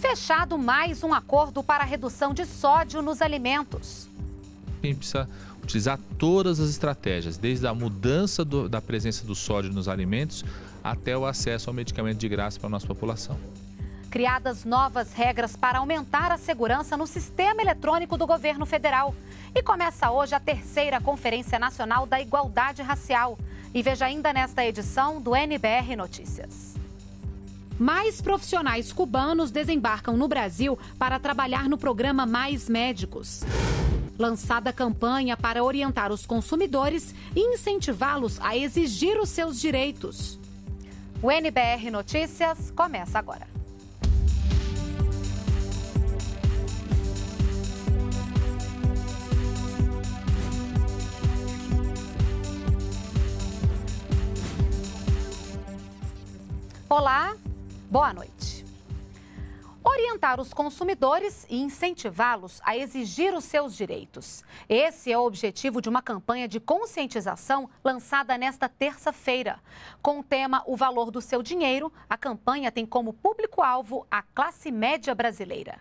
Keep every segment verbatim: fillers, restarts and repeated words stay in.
fechado mais um acordo para a redução de sódio nos alimentos. A gente precisa utilizar todas as estratégias, desde a mudança do, da presença do sódio nos alimentos até o acesso ao medicamento de graça para a nossa população. Criadas novas regras para aumentar a segurança no sistema eletrônico do governo federal. E começa hoje a terceira Conferência Nacional da Igualdade Racial. E veja ainda nesta edição do N B R Notícias. Mais profissionais cubanos desembarcam no Brasil para trabalhar no programa Mais Médicos. Lançada campanha para orientar os consumidores e incentivá-los a exigir os seus direitos. O N B R Notícias começa agora. Olá, boa noite. Orientar os consumidores e incentivá-los a exigir os seus direitos. Esse é o objetivo de uma campanha de conscientização lançada nesta terça-feira. Com o tema O Valor do Seu Dinheiro, a campanha tem como público-alvo a classe média brasileira.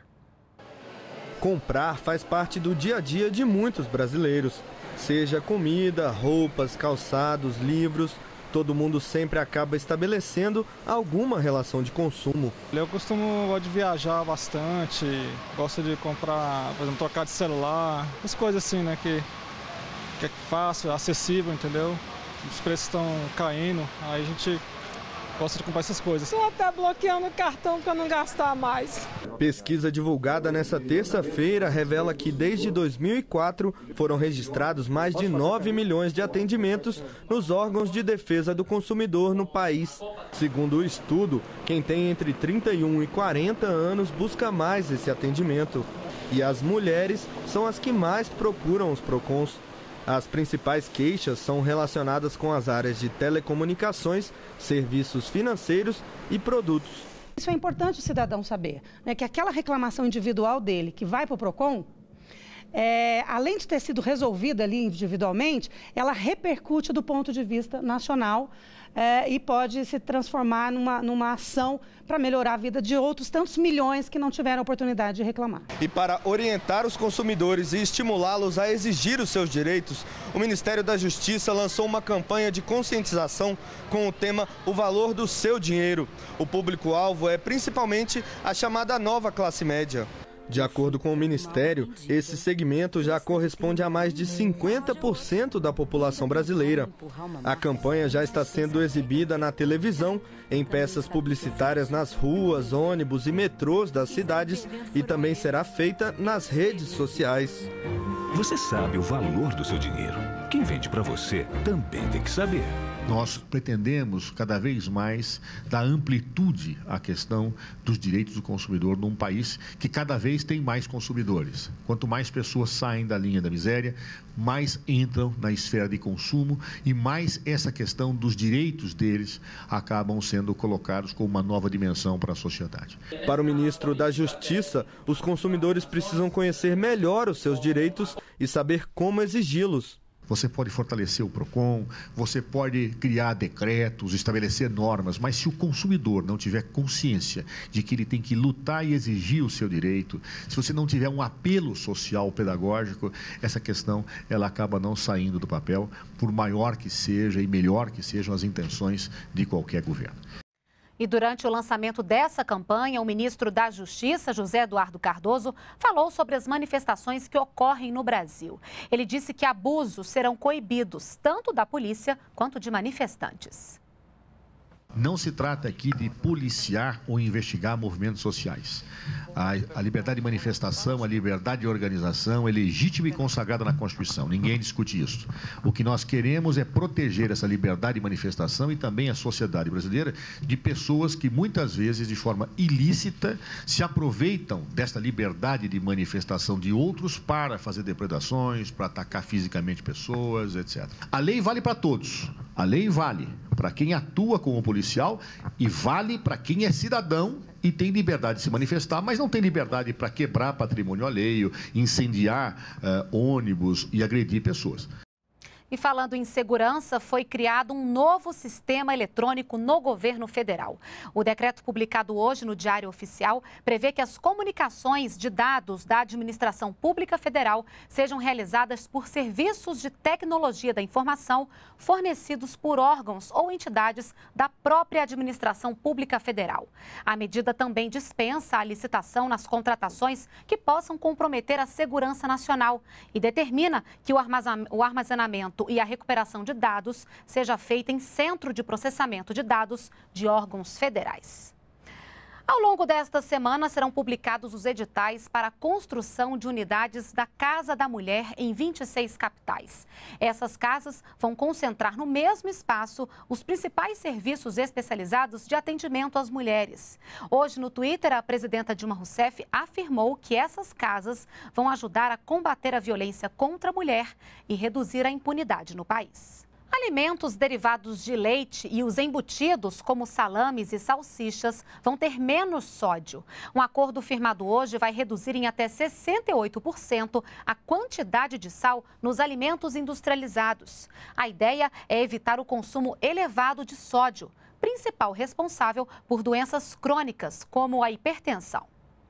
Comprar faz parte do dia a dia de muitos brasileiros. Seja comida, roupas, calçados, livros... Todo mundo sempre acaba estabelecendo alguma relação de consumo. Eu costumo gosto de viajar bastante, gosto de comprar, por exemplo, trocar de celular, as coisas assim, né, que, que é fácil, acessível, entendeu? Os preços estão caindo, aí a gente gosta de comprar essas coisas. Estou até bloqueando o cartão para não gastar mais. Pesquisa divulgada nesta terça-feira revela que desde dois mil e quatro foram registrados mais de nove milhões de atendimentos nos órgãos de defesa do consumidor no país. Segundo o estudo, quem tem entre trinta e um e quarenta anos busca mais esse atendimento. E as mulheres são as que mais procuram os PROCONs. As principais queixas são relacionadas com as áreas de telecomunicações, serviços financeiros e produtos. Isso é importante o cidadão saber, né, que aquela reclamação individual dele que vai para o PROCON, é, além de ter sido resolvida ali individualmente, ela repercute do ponto de vista nacional é, e pode se transformar numa, numa ação para melhorar a vida de outros tantos milhões que não tiveram oportunidade de reclamar. E para orientar os consumidores e estimulá-los a exigir os seus direitos, o Ministério da Justiça lançou uma campanha de conscientização com o tema O Valor do Seu Dinheiro. O público-alvo é principalmente a chamada nova classe média. De acordo com o Ministério, esse segmento já corresponde a mais de cinquenta por cento da população brasileira. A campanha já está sendo exibida na televisão, em peças publicitárias nas ruas, ônibus e metrôs das cidades e também será feita nas redes sociais. Você sabe o valor do seu dinheiro. Quem vende para você também tem que saber. Nós pretendemos cada vez mais dar amplitude à questão dos direitos do consumidor num país que cada vez tem mais consumidores. Quanto mais pessoas saem da linha da miséria, mais entram na esfera de consumo e mais essa questão dos direitos deles acabam sendo colocados como uma nova dimensão para a sociedade. Para o ministro da Justiça, os consumidores precisam conhecer melhor os seus direitos e saber como exigi-los. Você pode fortalecer o PROCON, você pode criar decretos, estabelecer normas, mas se o consumidor não tiver consciência de que ele tem que lutar e exigir o seu direito, se você não tiver um apelo social pedagógico, essa questão ela acaba não saindo do papel, por maior que seja e melhor que sejam as intenções de qualquer governo. E durante o lançamento dessa campanha, o ministro da Justiça, José Eduardo Cardoso, falou sobre as manifestações que ocorrem no Brasil. Ele disse que abusos serão coibidos, tanto da polícia quanto de manifestantes. Não se trata aqui de policiar ou investigar movimentos sociais. A, a liberdade de manifestação, a liberdade de organização é legítima e consagrada na Constituição. Ninguém discute isso. O que nós queremos é proteger essa liberdade de manifestação e também a sociedade brasileira de pessoas que muitas vezes, de forma ilícita, se aproveitam desta liberdade de manifestação de outros para fazer depredações, para atacar fisicamente pessoas, etcétera. A lei vale para todos. A lei vale para quem atua como policial e vale para quem é cidadão e tem liberdade de se manifestar, mas não tem liberdade para quebrar patrimônio alheio, incendiar uh, ônibus e agredir pessoas. E falando em segurança, foi criado um novo sistema eletrônico no governo federal. O decreto publicado hoje no Diário Oficial prevê que as comunicações de dados da administração pública federal sejam realizadas por serviços de tecnologia da informação fornecidos por órgãos ou entidades da própria administração pública federal. A medida também dispensa a licitação nas contratações que possam comprometer a segurança nacional e determina que o armazenamento e a recuperação de dados seja feita em centro de processamento de dados de órgãos federais. Ao longo desta semana serão publicados os editais para a construção de unidades da Casa da Mulher em vinte e seis capitais. Essas casas vão concentrar no mesmo espaço os principais serviços especializados de atendimento às mulheres. Hoje, no Twitter, a presidenta Dilma Rousseff afirmou que essas casas vão ajudar a combater a violência contra a mulher e reduzir a impunidade no país. Alimentos derivados de leite e os embutidos, como salames e salsichas, vão ter menos sódio. Um acordo firmado hoje vai reduzir em até sessenta e oito por cento a quantidade de sal nos alimentos industrializados. A ideia é evitar o consumo elevado de sódio, principal responsável por doenças crônicas, como a hipertensão.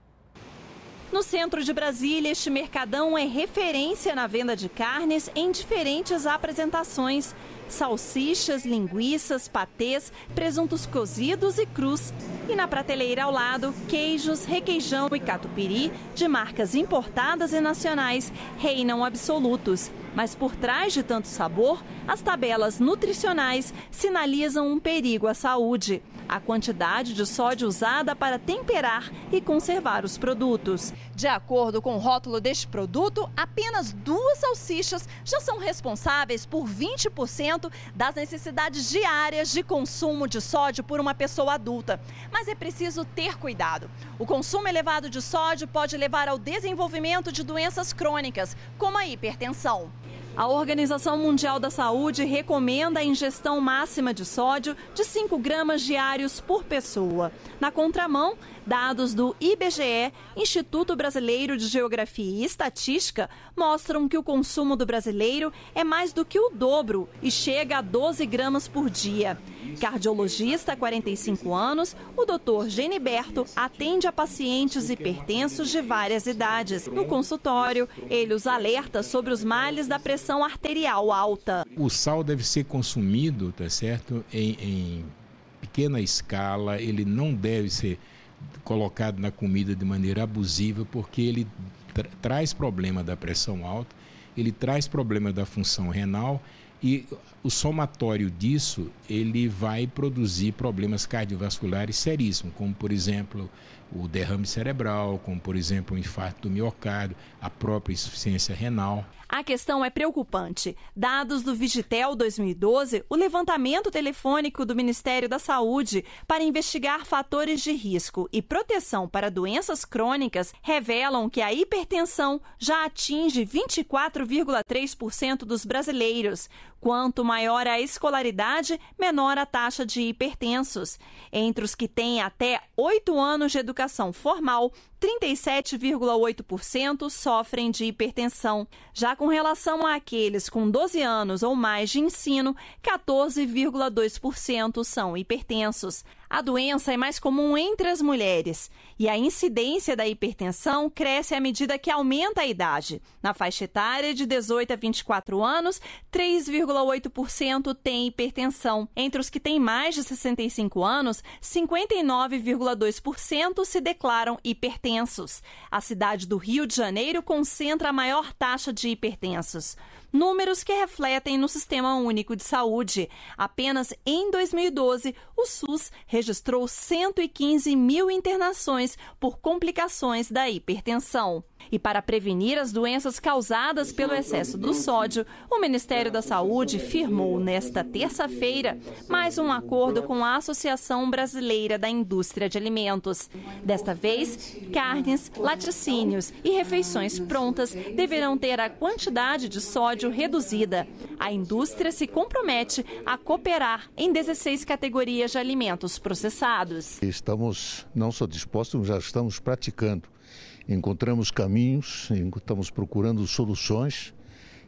No centro de Brasília, este mercadão é referência na venda de carnes em diferentes apresentações. Salsichas, linguiças, patês, presuntos cozidos e crus. E na prateleira ao lado, queijos, requeijão e catupiry de marcas importadas e nacionais reinam absolutos. Mas por trás de tanto sabor, as tabelas nutricionais sinalizam um perigo à saúde. A quantidade de sódio usada para temperar e conservar os produtos. De acordo com o rótulo deste produto, apenas duas salsichas já são responsáveis por vinte por cento das necessidades diárias de consumo de sódio por uma pessoa adulta. Mas é preciso ter cuidado. O consumo elevado de sódio pode levar ao desenvolvimento de doenças crônicas, como a hipertensão. A Organização Mundial da Saúde recomenda a ingestão máxima de sódio de cinco gramas diários por pessoa. Na contramão, dados do I B G E, Instituto Brasileiro de Geografia e Estatística, mostram que o consumo do brasileiro é mais do que o dobro e chega a doze gramas por dia. Cardiologista há quarenta e cinco anos, o doutor Geniberto atende a pacientes hipertensos de várias idades. No consultório, ele os alerta sobre os males da pressão arterial alta. O sal deve ser consumido, tá certo, em, em pequena escala, ele não deve ser colocado na comida de maneira abusiva, porque ele tra- traz problema da pressão alta, ele traz problema da função renal e o somatório disso, ele vai produzir problemas cardiovasculares seríssimos, como por exemplo o derrame cerebral, como por exemplo o infarto do miocárdio, a própria insuficiência renal. A questão é preocupante. Dados do Vigitel dois mil e doze, o levantamento telefônico do Ministério da Saúde para investigar fatores de risco e proteção para doenças crônicas revelam que a hipertensão já atinge vinte e quatro vírgula três por cento dos brasileiros. Quanto maior a escolaridade, menor a taxa de hipertensos. Entre os que têm até oito anos de educação formal, trinta e sete vírgula oito por cento sofrem de hipertensão. Já com relação àqueles com doze anos ou mais de ensino, quatorze vírgula dois por cento são hipertensos. A doença é mais comum entre as mulheres e a incidência da hipertensão cresce à medida que aumenta a idade. Na faixa etária de dezoito a vinte e quatro anos, três vírgula oito por cento têm hipertensão. Entre os que têm mais de sessenta e cinco anos, cinquenta e nove vírgula dois por cento se declaram hipertensos. A cidade do Rio de Janeiro concentra a maior taxa de hipertensos. Números que refletem no Sistema Único de Saúde. Apenas em dois mil e doze, o SUS registrou cento e quinze mil internações por complicações da hipertensão. E para prevenir as doenças causadas pelo excesso do sódio, o Ministério da Saúde firmou nesta terça-feira mais um acordo com a Associação Brasileira da Indústria de Alimentos. Desta vez, carnes, laticínios e refeições prontas deverão ter a quantidade de sódio reduzida. A indústria se compromete a cooperar em dezesseis categorias de alimentos processados. Estamos não só dispostos, já estamos praticando. Encontramos caminhos, estamos procurando soluções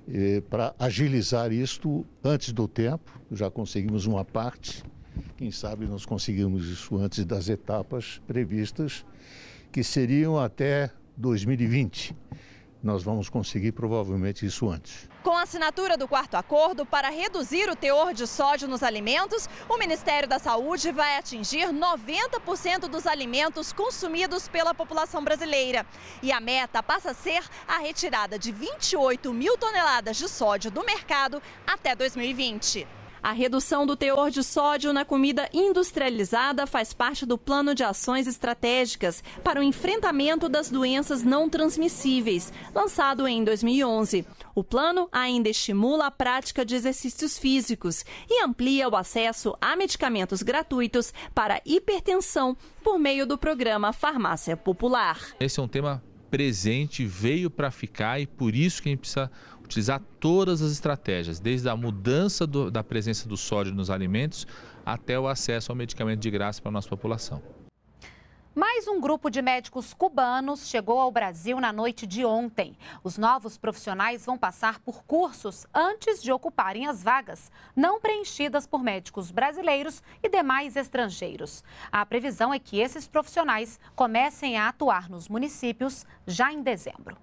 eh, para agilizar isto antes do tempo. Já conseguimos uma parte, quem sabe nós conseguimos isso antes das etapas previstas, que seriam até dois mil e vinte. Nós vamos conseguir provavelmente isso antes. Com a assinatura do quarto acordo para reduzir o teor de sódio nos alimentos, o Ministério da Saúde vai atingir noventa por cento dos alimentos consumidos pela população brasileira. E a meta passa a ser a retirada de vinte e oito mil toneladas de sódio do mercado até dois mil e vinte. A redução do teor de sódio na comida industrializada faz parte do Plano de Ações Estratégicas para o Enfrentamento das Doenças Não Transmissíveis, lançado em dois mil e onze. O plano ainda estimula a prática de exercícios físicos e amplia o acesso a medicamentos gratuitos para hipertensão por meio do programa Farmácia Popular. Esse é um tema presente, veio para ficar e por isso que a gente precisa utilizar todas as estratégias, desde a mudança do, da presença do sódio nos alimentos até o acesso ao medicamento de graça para a nossa população. Mais um grupo de médicos cubanos chegou ao Brasil na noite de ontem. Os novos profissionais vão passar por cursos antes de ocuparem as vagas, não preenchidas por médicos brasileiros e demais estrangeiros. A previsão é que esses profissionais comecem a atuar nos municípios já em dezembro.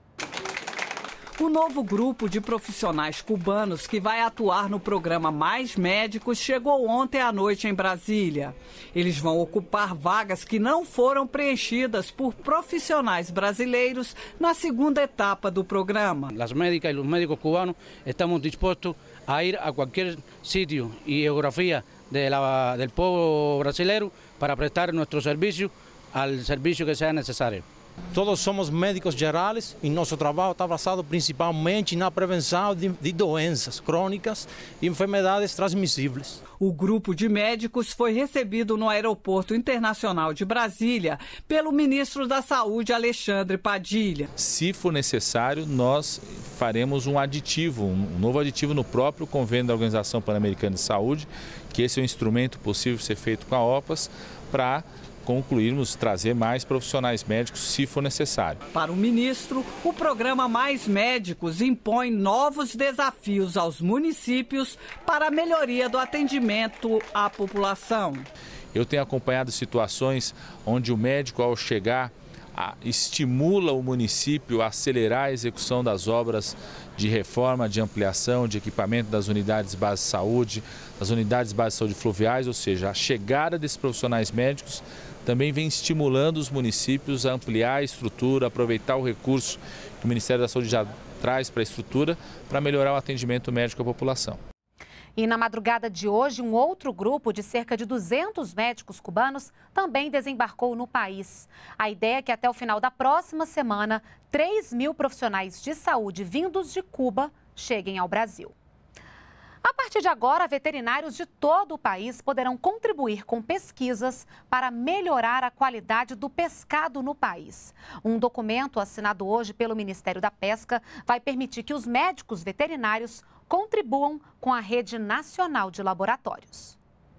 O novo grupo de profissionais cubanos que vai atuar no programa Mais Médicos chegou ontem à noite em Brasília. Eles vão ocupar vagas que não foram preenchidas por profissionais brasileiros na segunda etapa do programa. As médicas e os médicos cubanos estamos dispostos a ir a qualquer sítio e geografia de la, del povo brasileiro para prestar nosso serviço ao serviço que seja necessário. Todos somos médicos gerais e nosso trabalho está basado principalmente na prevenção de, de doenças crônicas e enfermidades transmissíveis. O grupo de médicos foi recebido no Aeroporto Internacional de Brasília pelo ministro da Saúde, Alexandre Padilha. Se for necessário, nós faremos um aditivo, um novo aditivo no próprio convênio da Organização Pan-Americana de Saúde, que esse é um instrumento possível de ser feito com a OPAS para concluirmos, trazer mais profissionais médicos se for necessário. Para o ministro, o programa Mais Médicos impõe novos desafios aos municípios para a melhoria do atendimento à população. Eu tenho acompanhado situações onde o médico, ao chegar, estimula o município a acelerar a execução das obras de reforma, de ampliação, de equipamento das unidades básicas de saúde, das unidades básicas de saúde fluviais, ou seja, a chegada desses profissionais médicos também vem estimulando os municípios a ampliar a estrutura, aproveitar o recurso que o Ministério da Saúde já traz para a estrutura para melhorar o atendimento médico à população. E na madrugada de hoje, um outro grupo de cerca de duzentos médicos cubanos também desembarcou no país. A ideia é que até o final da próxima semana, três mil profissionais de saúde vindos de Cuba cheguem ao Brasil. A partir de agora, veterinários de todo o país poderão contribuir com pesquisas para melhorar a qualidade do pescado no país. Um documento assinado hoje pelo Ministério da Pesca vai permitir que os médicos veterinários contribuam com a Rede Nacional de Laboratórios.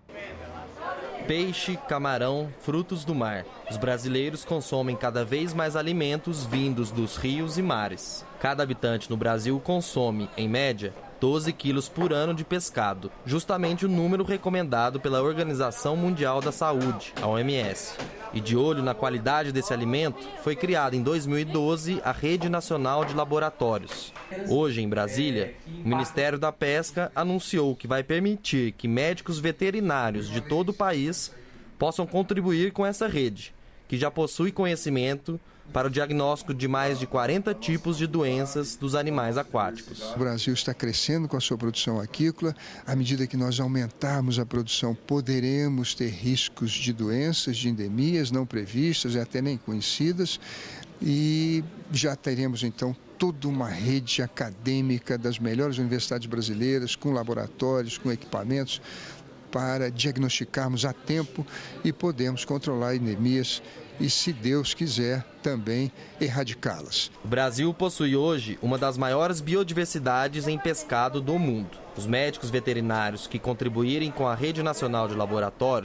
Peixe, camarão, frutos do mar. Os brasileiros consomem cada vez mais alimentos vindos dos rios e mares. Cada habitante no Brasil consome, em média, doze quilos por ano de pescado, justamente o número recomendado pela Organização Mundial da Saúde, a O M S. E de olho na qualidade desse alimento, foi criada em dois mil e doze a Rede Nacional de Laboratórios. Hoje, em Brasília, o Ministério da Pesca anunciou que vai permitir que médicos veterinários de todo o país possam contribuir com essa rede, que já possui conhecimento para o diagnóstico de mais de quarenta tipos de doenças dos animais aquáticos. O Brasil está crescendo com a sua produção aquícola. À medida que nós aumentarmos a produção, poderemos ter riscos de doenças, de endemias não previstas e até nem conhecidas. E já teremos, então, toda uma rede acadêmica das melhores universidades brasileiras, com laboratórios, com equipamentos, para diagnosticarmos a tempo e podermos controlar endemias e, se Deus quiser, também erradicá-las. O Brasil possui hoje uma das maiores biodiversidades em pescado do mundo. Os médicos veterinários que contribuírem com a Rede Nacional de Laboratórios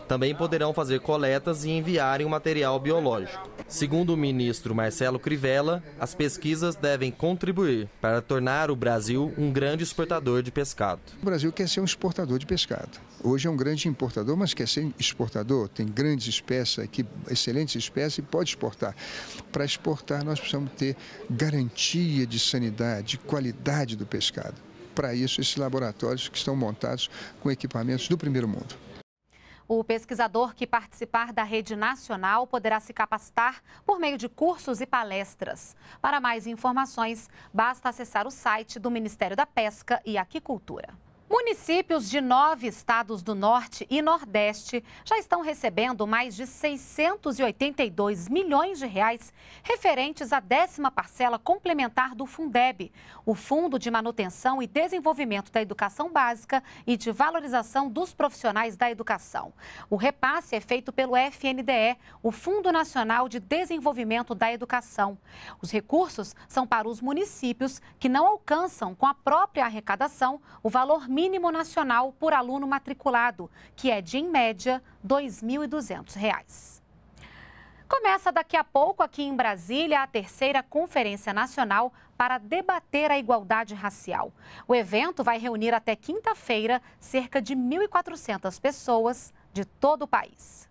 Também poderão fazer coletas e enviarem o material biológico. Segundo o ministro Marcelo Crivella, as pesquisas devem contribuir para tornar o Brasil um grande exportador de pescado. O Brasil quer ser um exportador de pescado. Hoje é um grande importador, mas quer ser exportador. Tem grandes espécies aqui, excelentes espécies, e pode exportar. Para exportar, nós precisamos ter garantia de sanidade, de qualidade do pescado. Para isso, esses laboratórios que estão montados com equipamentos do primeiro mundo. O pesquisador que participar da rede nacional poderá se capacitar por meio de cursos e palestras. Para mais informações, basta acessar o site do Ministério da Pesca e Aquicultura. Municípios de nove estados do Norte e Nordeste já estão recebendo mais de seiscentos e oitenta e dois milhões de reais referentes à décima parcela complementar do Fundeb, o Fundo de Manutenção e Desenvolvimento da Educação Básica e de Valorização dos Profissionais da Educação. O repasse é feito pelo F N D E, o Fundo Nacional de Desenvolvimento da Educação. Os recursos são para os municípios que não alcançam com a própria arrecadação o valor mínimo mínimo nacional por aluno matriculado, que é de, em média, dois mil e duzentos reais. Começa daqui a pouco aqui em Brasília a terceira Conferência Nacional para debater a igualdade racial. O evento vai reunir até quinta-feira cerca de mil e quatrocentas pessoas de todo o país.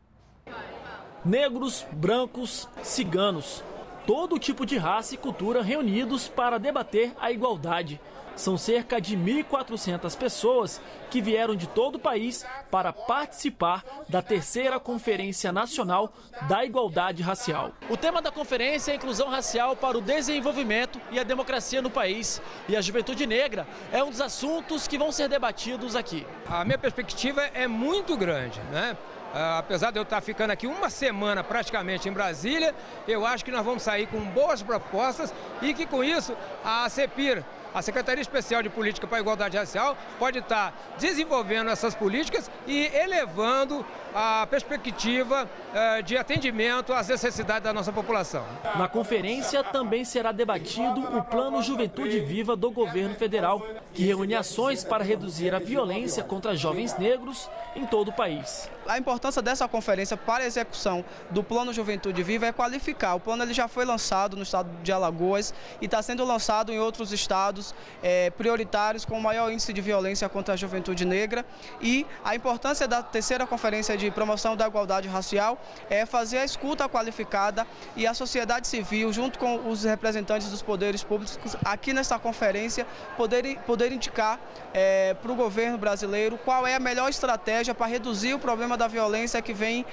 Negros, brancos, ciganos, todo tipo de raça e cultura reunidos para debater a igualdade. São cerca de mil e quatrocentas pessoas que vieram de todo o país para participar da terceira Conferência Nacional da Igualdade Racial. O tema da conferência é a inclusão racial para o desenvolvimento e a democracia no país. E a juventude negra é um dos assuntos que vão ser debatidos aqui. A minha perspectiva é muito grande, né? Uh, apesar de eu estar ficando aqui uma semana praticamente em Brasília, eu acho que nós vamos sair com boas propostas e que com isso a CEPIR, a Secretaria Especial de Política para a Igualdade Racial, pode estar desenvolvendo essas políticas e elevando a perspectiva uh, de atendimento às necessidades da nossa população. Na conferência também será debatido o Plano Juventude Viva do governo federal, que reúne ações para reduzir a violência contra jovens negros em todo o país. A importância dessa conferência para a execução do Plano Juventude Viva é qualificar. O plano ele já foi lançado no estado de Alagoas e está sendo lançado em outros estados é, prioritários com maior índice de violência contra a juventude negra. E a importância da terceira conferência de promoção da igualdade racial é fazer a escuta qualificada e a sociedade civil, junto com os representantes dos poderes públicos, aqui nesta conferência, poder, poder indicar é, para o governo brasileiro qual é a melhor estratégia para reduzir o problema da violência que vem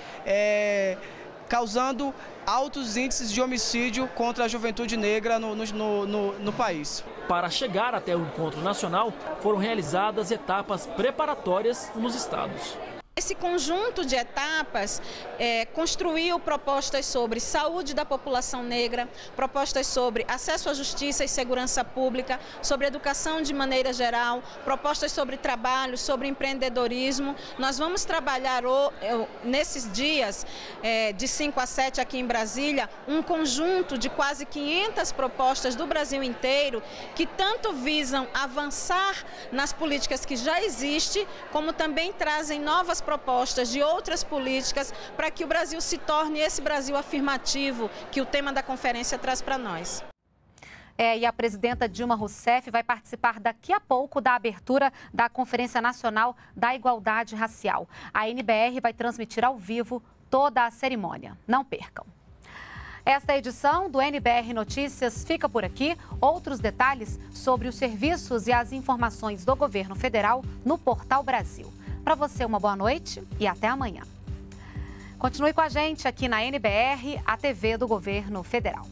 é, causando altos índices de homicídio contra a juventude negra no, no, no, no país. Para chegar até o encontro nacional, foram realizadas etapas preparatórias nos estados. Esse conjunto de etapas é, construiu propostas sobre saúde da população negra, propostas sobre acesso à justiça e segurança pública, sobre educação de maneira geral, propostas sobre trabalho, sobre empreendedorismo. Nós vamos trabalhar o, nesses dias, é, de cinco a sete aqui em Brasília, um conjunto de quase quinhentas propostas do Brasil inteiro que tanto visam avançar nas políticas que já existem, como também trazem novas propostas de outras políticas para que o Brasil se torne esse Brasil afirmativo que o tema da conferência traz para nós. É, e a presidenta Dilma Rousseff vai participar daqui a pouco da abertura da Conferência Nacional da Igualdade Racial. A N B R vai transmitir ao vivo toda a cerimônia. Não percam. Esta edição do N B R Notícias fica por aqui. Outros detalhes sobre os serviços e as informações do governo federal no Portal Brasil. Para você, uma boa noite e até amanhã. Continue com a gente aqui na N B R, a T V do Governo Federal.